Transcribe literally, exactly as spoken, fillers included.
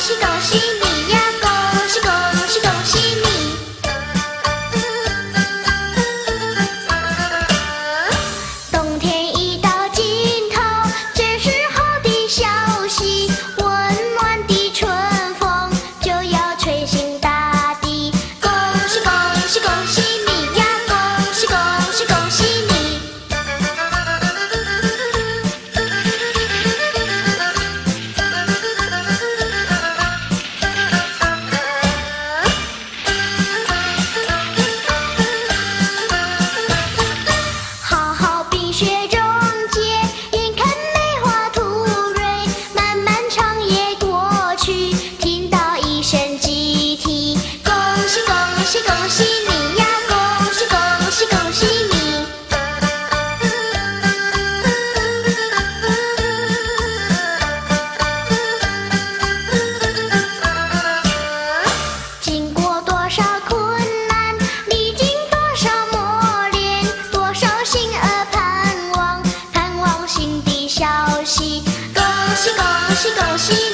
喜恭喜你呀，恭喜恭喜恭喜你！冬天已到尽头，这时候的消息，温暖的春风就要吹醒大地。恭喜恭喜恭喜你呀，恭喜恭喜恭喜你！好好冰雪溶解，眼看梅花吐蕊，漫漫长夜过去，听到一声鸡啼。恭喜恭喜恭喜你呀，恭喜恭喜恭喜你！经过多少困难，历经多少磨练，多少心儿盼望，盼望新的消息。恭喜恭喜恭喜